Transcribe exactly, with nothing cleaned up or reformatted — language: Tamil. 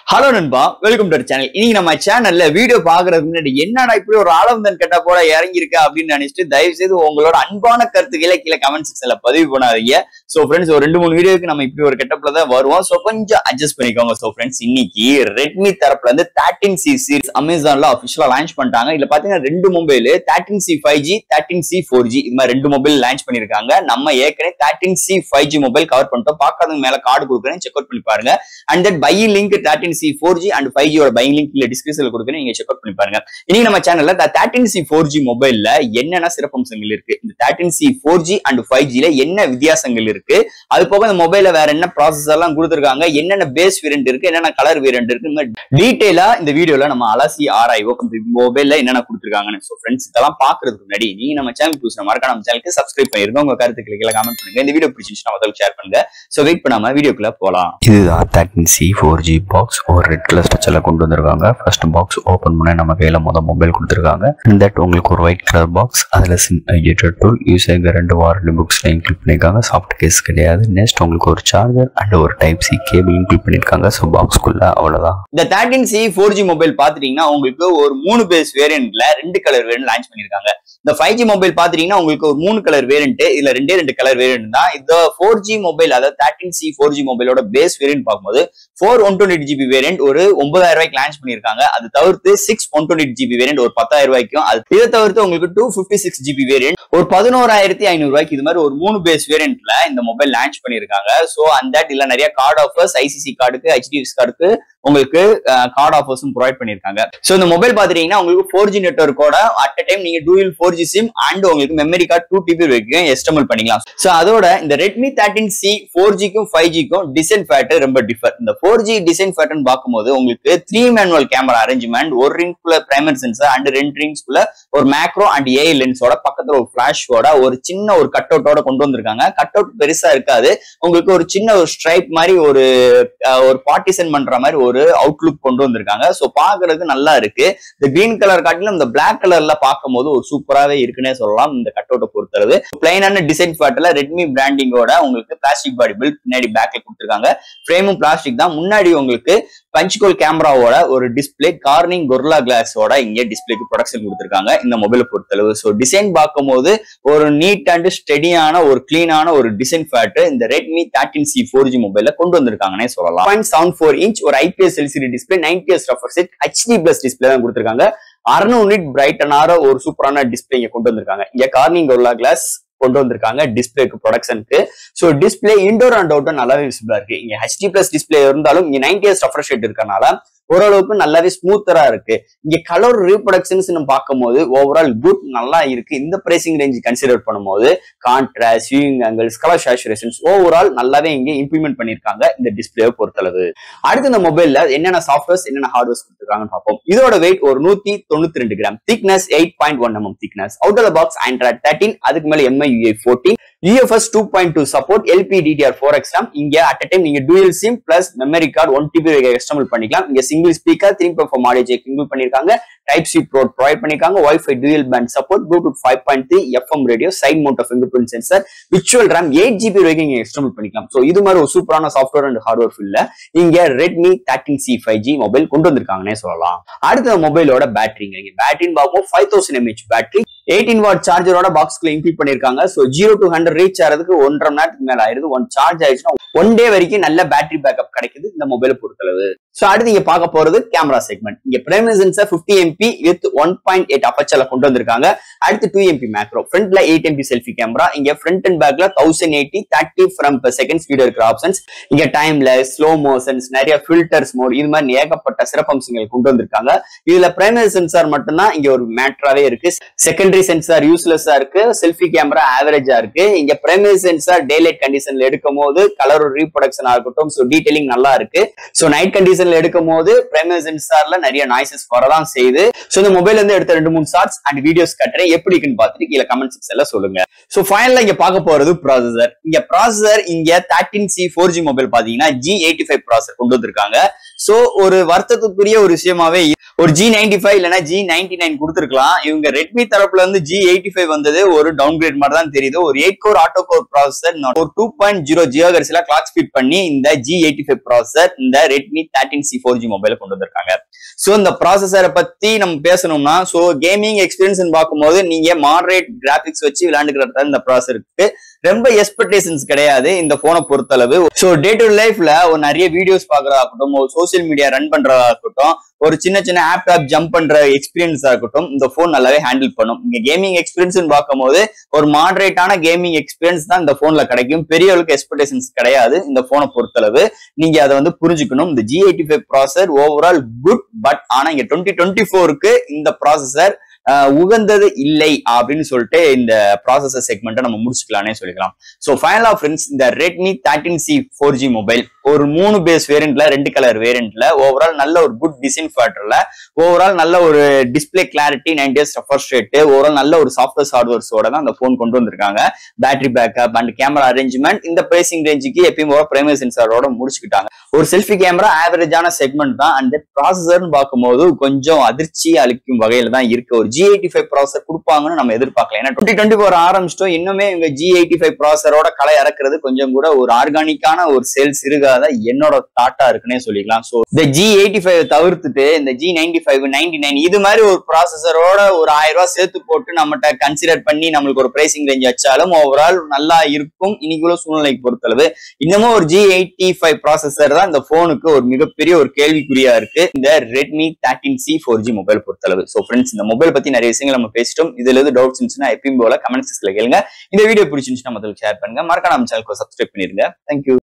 Hello நண்பா, welcome to our channel. இன்னைக்கு நம்ம சேனல்ல வீடியோ பாக்குறதுக்கு முன்னாடி என்னடா இப்படி ஒரு ஆளவந்தன் கேட்டா போல இறங்கி இருக்க அப்படின்னு நினைச்சிட்டு தயவு செய்து உங்களோட அன்பான கருத்துக்களை கீழே கமெண்ட் செக்ஷன்ல பதிவு பண்ணாதீங்க. சோ ஃப்ரெண்ட்ஸ், ஒரு ரெண்டு மூணு வீடியோக்கு நம்ம இப்படி ஒரு கெட்டப்ல தான் வருவோம். சோ கொஞ்சம் அட்ஜஸ்ட் பண்ணிக்கோங்க. சோ ஃப்ரெண்ட்ஸ், இன்னைக்கு Redmi தரப்புல இருந்து thirteen C சீரிஸ் அமேசான்ல ஆஃபிஷியலா லான்ச் பண்ணிட்டாங்க. இதுல பாத்தீங்கன்னா ரெண்டு mobile thirteen C five G, thirteen C four G இது மாதிரி ரெண்டு மொபைல் லான்ச் பண்ணிருக்காங்க. நம்ம ஏற்கனவே thirteen C five G mobile cover பண்ணிட்டோம். பார்க்காதவங்க மேல கார்டு கொடுக்குறேன், செக் அவுட் பண்ணி பாருங்க. And that buy link thirteen C four G and five G ஓட பையிங் லிங்க் கீழ டிஸ்கிரிப்ஷன்ல கொடுக்கிறேன், நீங்க செக் அவுட் பண்ணி பாருங்க. இன்னைக்கு நம்ம சேனல்ல thirteen C four G மொபைல்ல என்னென்ன சிறப்பம்சங்கள் இருக்கு, இந்த thirteen C four G and five G ல என்ன வித்தியாசங்கள் இருக்கு, அது போக இந்த மொபைல்ல வேற என்ன ப்ராசஸர் எல்லாம் கொடுத்திருக்காங்க, என்னென்ன பேஸ் வேரியன்ட் இருக்கு, என்னென்ன கலர் வேரியன்ட் இருக்கு, டீடைலா இந்த வீடியோல நம்ம அலசி ஆராய்வோம் இந்த மொபைல்ல என்னென்ன கொடுத்திருக்காங்கன்னு. சோ ஃப்ரெண்ட்ஸ், இதெல்லாம் பாக்குறதுக்கு முன்னாடி நீங்க நம்ம சேனல் புதுசா மறக்காம நம்ம சேனலுக்கு சப்ஸ்கிரைப் பண்ணிருங்க. உங்க கருத்துக்களை கீழ கமெண்ட் பண்ணுங்க. இந்த வீடியோ பிடிச்சிருந்தா முதல்ல ஷேர் பண்ணுங்க. சோ வெயிட் பண்ணாம வீடியோக்குள்ள போலாம். இதுதான் thirteen C four G box ஒரு ரெட் கலர் ஸ்ட்ரக்சர்ல கொண்டு வந்திருக்காங்க. ஃபர்ஸ்ட் பாக்ஸ் ஓபன் பண்ண நம்ம கையில மொத மொபைல் கொடுத்திருக்காங்க. இந்த உங்களுக்கு ஒரு ஒயிட் கலர் பாக்ஸ், அதுல சிம் எடிட்டர் டூல் யூஸ் ஆகிற ரெண்டு வாரண்டி புக்ஸ்ல இன்க்ளூட் பண்ணிருக்காங்க. சாஃப்ட் கேஸ் கிடையாது. நெக்ஸ்ட் உங்களுக்கு ஒரு சார்ஜர் அண்ட் ஒரு டைப் சி கேபிள் இன்க்ளூட் பண்ணிருக்காங்க. சோ பாக்ஸ்க்குள்ள அவ்வளவுதான். இந்த thirteen C four G mobile பாத்துட்டீங்கன்னா உங்களுக்கு ஒரு மூணு பேஸ் வேரியன்ட்ல ரெண்டு கலர் வேரியன்ட் லான்ச் பண்ணிருக்காங்க. இந்த five G மொபைல் பாத்துட்டீங்கன்னா உங்களுக்கு ஒரு மூணு கலர் வேரியன்ட், இதுல ரெண்டே ரெண்டு கலர் வேரியன்ட் தான். இந்த four G மொபைல், அதாவது thirteen C four G மொபைலோட பேஸ் வேரியன்ட் பார்க்கும்போது four one twenty-eight G B variant ஒரு ஒன்பதாயிரம் ரூபாய்க்கு லான்ச் பண்ணிருக்காங்க. அது தவிர்த்து six one twenty-eight G B variant ஒரு பத்தாயிரம் ரூபாய்க்கும், இதை தவிர்த்து உங்களுக்கு two fifty-six G B variant ஒரு பதினோராயிரத்தி ஐநூறு ரூபாய்க்கு, இது மாதிரி ஒரு மூணு பேஸ் வேரியன்ட்ல இந்த மொபைல் லான்ச் பண்ணிருக்காங்க. சோ அந்த இல்ல நிறைய card offers, I C C கார்டுக்கு, H D F C கார்டுக்கு உங்களுக்கு கார்டு ஆஃபர்ஸும் ப்ரொவைட் பண்ணிருக்காங்க. சோ இந்த மொபைல் பாத்தீங்கன்னா உங்களுக்கு four G நெட்வொர்க்கோட அட் அ டைம் நீங்க dual four G SIM and உங்களுக்கு memory card two T B வரைக்கும் எஸ்டமல் பண்ணிக்கலாம். சோ அதோட இந்த Redmi thirteen C four G க்கும் five G க்கும் டிசைன் ஃபேக்டர் ரொம்ப டிஃபர். இந்த four G டிசைன் ஃபேக்டர்னு பார்க்கும்போது உங்களுக்கு த்ரீ மேனுவல் கேமரா அரேஞ்ச்மெண்ட், ஒரு ரிங்குள்ள பிரைமரி சென்சார் அண்ட் ரெண்டு ரிங்ஸ்குள்ள ஒரு மேக்ரோ அண்ட் ஏ லென்ஸோட பக்கத்துல ஒரு பிளாஷோட ஒரு சின்ன ஒரு கட் அவுட்டோட கொண்டு வந்திருக்காங்க. கட் அவுட் பெருசா இருக்காது, உங்களுக்கு ஒரு சின்ன ஒரு ஸ்ட்ரைப் மாதிரி ஒரு ஒரு பார்ட்டிஷன் பண்ற மாதிரி ஒரு அவுட்லுக் கொண்டு வந்திருக்காங்க. சோ பாக்குறதுக்கு நல்லா இருக்கு. இந்த கிரீன் கலர் காட்டிலும் இந்த பிளாக் கலர்ல பார்க்கும்போது ஒரு சூப்பராவே இருக்குன்னே சொல்லலாம். இந்த கட் அவுட்டை பொறுத்தளவு பிளைனான டிசைன் ஃபேட்டர்ல ரெட்மி பிராண்டிங்கோட உங்களுக்கு பிளாஸ்டிக் பாடி பில்ட் பின்னாடி பேக்ல கொடுத்திருக்காங்க. ஃப்ரேமும் பிளாஸ்டிக் தான். முன்னாடி உங்களுக்கு பஞ்ச்கோல் கேமராவோட ஒரு டிஸ்பிளே, கார்னிங் கொர்லா கிளாஸோட இங்க டிஸ்பிளேக்கு ப்ரொடக்ஷன் கொடுத்திருக்காங்க இந்த மொபைலை பொறுத்தளவு. சோ டிசைன் பார்க்கும்போது ஒரு நீட் அண்ட் ஸ்டெடியான ஒரு கிளீனான ஒரு டிசைன் ஃபேக்டர் இந்த Redmi thirteen C four G மொபைல்ல கொண்டு வந்திருக்காங்கன்னே சொல்லலாம். zero point seven four inch ஒரு I P S L C D display, ninety Hz refresh rate, H D plus display தான் கொடுத்திருக்காங்க. அறுநூறு நிட் பிரைட்டனான ஒரு சூப்பரான டிஸ்பிளே இங்க கொண்டு வந்திருக்காங்க. இங்க கார்னிங் கொர்லா கிளாஸ் கொண்டு வந்திருக்காங்க டிஸ்பிளேக்கு ப்ரொடக்ஷனுக்கு. So display indoor and outdoor நல்லாவே விசிபிளா இருக்கு. இங்க H D plus டிஸ்பிளே இருந்தாலும் இங்க ninety Hz ரெஃப்ரெஷ் ரேட் இருக்கனால ஓரளவுக்கு நல்லாவே ஸ்மூத்தரா இருக்கு. இங்க கலர் ரீப்ரொடக்ஷன்ஸ் நம்ம பார்க்கும்போது ஓவரால் குட் நல்லா இருக்கு. இந்த பிரைசிங் ரேஞ்ச் கன்சிடர் பண்ணும்போது contrast, viewing angles, colour saturations overall நல்லாவே இங்க இம்ப்ளிமெண்ட் பண்ணிருக்காங்க இந்த டிஸ்பிளேவை பொறுத்தளவு. அடுத்து இந்த மொபைல்ல என்னென்ன சாஃப்ட்வேர்ஸ் என்னென்ன ஹார்ட்வேர்ஸ் கொடுத்துருக்காங்கன்னு பார்ப்போம். இதோட வெயிட் ஒரு நூத்தி தொண்ணூத்தி ரெண்டு gram, thickness eight point one millimeter thickness, out of the box Android thirteen, அதுக்கு மேல M I U I fourteen, U F S two point two support, L P D D R four X RAM. இங்க அட் அ டைம் நீங்க dual SIM plus memory card one T B external பண்ணிக்கலாம். இங்க single speaker, three point four audio jack include பண்ணிருக்காங்க. டைப் சி போர்ட் ப்ரொவைட் பண்ணிருக்காங்க. Wi-Fi dual band support, Bluetooth five point three, F M radio, side mount fingerprint sensor, virtual RAM eight G B வரைக்கும் நீங்க எக்ஸ்டர்னல் பண்ணிக்கலாம். சோ இது மாதிரி ஒரு சூப்பரான சாஃப்ட்வேர் அண்ட் ஹார்ட்வேர் ஃபீல்ட்ல இங்க Redmi thirteen C five G mobile கொண்டு வந்திருக்காங்கன்னே சொல்லலாம். அடுத்த மொபைலோட பேட்டரிங்க, இங்க பேட்டரின்னு பார்க்கும்போது five thousand milliamp hour battery, eighteen watt சார்ஜரோட பாக்ஸ்க்குள்ள இன்க்ளூட் பண்ணிருக்காங்க. So zero to one hundred reach ஆறதுக்கு ஒன்றரை மணி நேரத்துக்கு மேல ஆயிருது. ஒன் சார்ஜ் ஆயிடுச்சுன்னா ஒன் டே வரைக்கும் நல்ல பேட்டரி பேக்கப் கிடைக்குது இந்த மொபைலை பொறுத்தளவு. சோ அடுத்து இங்க பார்க்க போறது கேமரா செக்மெண்ட். இங்க primary sensor fifty M P with one point eight அபர்ச்சர்ல கொண்டு வந்திருக்காங்க. அடுத்து two M P மேக்ரோ, ஃப்ரண்ட்ல eight M P selfie camera, இங்க ஃப்ரண்ட் அண்ட் பேக்ல ten eighty thirty frame per second speed இருக்கிற ஆப்ஷன்ஸ், இங்க டைம்லெஸ், ஸ்லோ மோஷன்ஸ், நிறைய ஃபில்டர்ஸ் மோட், இது மாதிரி ஏகப்பட்ட சிறப்பம்சங்கள் கொண்டு வந்திருக்காங்க. இதுல பிரைமரி சென்சார் மட்டும்தான் இங்க ஒரு மேட்டராவே இருக்கு. செகண்டரி சென்சார் யூஸ்லெஸ்ஸா இருக்கு. செல்ஃபி கேமரா ஆவரேஜா இருக்கு. இங்க பிரைமரி சென்சார் டே லைட் கண்டிஷன்ல எடுக்கும் போது கலர் ரீப்ரொடக்ஷன் ஆகட்டும், சோ டீடைலிங் நல்லா இருக்கு. சோ நைட் கண்டிஷன் எடுக்கும் போது பிரைமரி சென்சார்ல நிறைய நாய்ஸஸ் வரதான் செய்யுது. சோ இந்த மொபைல் வந்து எடுத்த ரெண்டு மூணு ஷார்ட்ஸ் அண்ட் வீடியோஸ் கட்டுறேன், எப்படி இருக்குன்னு பார்த்துட்டு கீழே கமெண்ட் செக்ஷன்ல சொல்லுங்க. சோ ஃபைனலா இங்க பார்க்க போறது ப்ராசஸர். இங்க ப்ராசஸர் இங்க thirteen C four G mobile பாத்தீங்கன்னா G eighty-five ப்ராசஸர் கொண்டு வந்திருக்காங்க. சோ ஒரு வருத்தத்துக்குரிய ஒரு விஷயமாவே ஒரு ஜி நைன்டி ஃபைவ் இல்லைன்னா ஜி நைன்டி நைன் கொடுத்துருக்கலாம். இவங்க ரெட்மி தரப்புல இருந்து ஜி எயிட்டி ஃபைவ் வந்தது ஒரு டவுன் கிரேட் மாதிரி தான் தெரியுது. ஒரு eight core octa core processor ஒரு டூ பாயிண்ட் ஜீரோ ஜிகாஹெர்ட்ஸ்ல கிளாக் ஸ்பீட் பண்ணி இந்த ஜி எயிட்டி ஃபைவ் ப்ராசஸர் இந்த Redmi thirteen C four G மொபைல கொண்டு வந்திருக்காங்க. சோ இந்த ப்ராசஸரை பத்தி நம்ம பேசணும்னா, சோ கேமிங் எக்ஸ்பீரியன்ஸ் பார்க்கும்போது நீங்க மாடரேட் கிராபிக்ஸ் வச்சு விளையாண்டுக்கிறது இந்த ப்ராசஸருக்கு ரொம்ப எக்ஸ்பெக்டேஷன்ஸ் கிடையாது இந்த போனை பொறுத்தளவு. சோ டே டு லைஃப்ல ஒரு நிறைய வீடியோஸ் பாக்குறதா இருக்கட்டும், ஒரு சோசியல் மீடியா ரன் பண்றதா இருக்கட்டும், ஒரு சின்ன சின்ன ஆப் ஆப் ஜம்ப் பண்ற எக்ஸ்பீரியன்ஸா இருக்கட்டும், இந்த போன் நல்லாவே ஹேண்டில் பண்ணும். இங்க கேமிங் எக்ஸ்பீரியன்ஸ் பார்க்கும்போது ஒரு மாடரேட்டான கேமிங் எக்ஸ்பீரியன்ஸ் தான் இந்த போன்ல கிடைக்கும். பெரிய அளவுக்கு எக்ஸ்பெக்டேஷன்ஸ் கிடையாது இந்த போனை பொறுத்தளவு. நீங்க அதை வந்து புரிஞ்சுக்கணும். இந்த G eighty five processor overall good, but ஆனா இங்க டுவெண்ட்டி டுவெண்ட்டி ஃபோருக்கு இந்த ப்ராசஸர் உகந்தது இல்லை அப்படின்னு சொல்லிட்டு இந்த ப்ராசஸர் செக்மெண்ட்டை நம்ம முடிச்சுக்கலானே சொல்லிக்கலாம். ஸோ ஃபைனலா ஃப்ரெண்ட்ஸ், இந்த Redmi thirteen C four G mobile ஒரு மூணு பேஸ் வேரியன்ட்ல ரெண்டு கலர் வேரியன்ட்ல ஓவரால் நல்ல ஒரு குட் டிசைன் ஃபேக்டர்ல ஓவரால் நல்ல ஒரு display clarity, ninety hertz refresh rate, overall நல்ல ஒரு சாஃப்ட்வேர் ஹார்ட்வேர்ஸோட தான் அந்த போன் கொண்டு வந்திருக்காங்க. Battery backup and camera arrangement இந்த பிரைசிங் ரேஞ்சுக்கு எப்பயும் போல பிரைமரி சென்சாரோட முடிச்சுக்கிட்டாங்க. ஒரு செல்ஃபி கேமரா ஆவரேஜான செக்மெண்ட் தான். அந்த ப்ராசஸர்னு பார்க்கும்போது கொஞ்சம் அதிர்ச்சி அளிக்கும் வகையில தான் இருக்கு. ஒரு ஜி எயிட்டி ஃபைவ் ப்ராசஸர் கொடுப்பாங்கன்னு நம்ம எதிர்பார்க்கல. ஏன்னா டுவெண்ட்டி டுவெண்ட்டி ஃபோர் ஆரம்பிச்சிட்டோம், இன்னுமே இவங்க ஜி எயிட்டி ஃபைவ் ப்ராசஸரோட களை இறக்குறது கொஞ்சம் கூட ஒரு ஆர்கானிக்கான ஒரு சேல்ஸ் இருக்காத என்னோட தாட்டா இருக்குன்னே சொல்லிக்கலாம். சோ இந்த ஜி எயிட்டி ஃபைவ் தவிர்த்துட்டு இந்த G ninety five ninety nine இது மாதிரி ஒரு ப்ராசஸரோட ஒரு ஆயிரம் ரூபாய் சேர்த்து போட்டு நம்மகிட்ட கன்சிடர் பண்ணி நம்மளுக்கு ஒரு பிரைசிங் ரேஞ்ச் வச்சாலும் ஓவரால் நல்லா இருக்கும் இன்னைக்குள்ள சூழ்நிலைக்கு பொறுத்தளவு. இன்னமும் ஒரு ஜி எயிட்டி ஃபைவ் ப்ராசஸர் தான் இந்த போனுக்கு ஒரு மிகப்பெரிய ஒரு கேள்விக்குறியா இருக்கு இந்த Redmi thirteen C four G mobile பொறுத்தளவு. சோ ஃப்ரெண்ட்ஸ், இந்த மொபைல் பத்தி நிறைய விஷயங்கள் நம்ம பேசிட்டோம். இதுல இருந்து டவுட்ஸ் இருந்துச்சுன்னா எப்பயும் போல கமெண்ட் செக்ஷன்ல கேளுங்க. இந்த வீடியோ பிடிச்சிருந்துச்சுன்னா முதல்ல ஷேர் பண்ணுங்க. மறக்காம நம்ம சேனலுக்கு சப்ஸ்கிரைப் பண்ணிருங்க. தேங்க்யூ.